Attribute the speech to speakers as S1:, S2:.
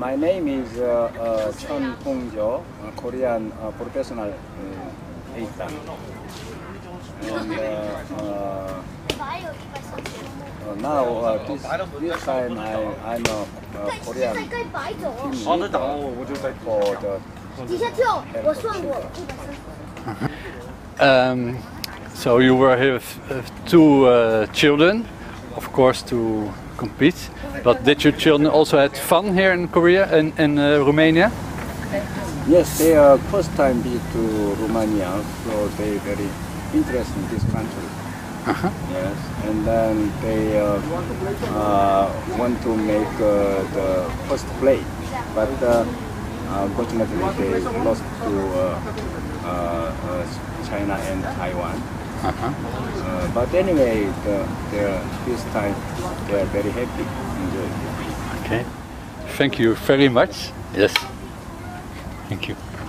S1: My name is Chun Hong-jo, a Korean professional eightan. And now this time I'm a Korean team leader for the
S2: So you were here with two children, of course, to compete. But did your children also have fun here in Korea and Romania?
S1: Yes, they are first time been to Romania, so they very interested in this country. Yes, and then they want to make the first play, but unfortunately they lost to China and Taiwan. But anyway, this time they are very happy. Enjoy.
S2: Okay, thank you very much. Yes, thank you.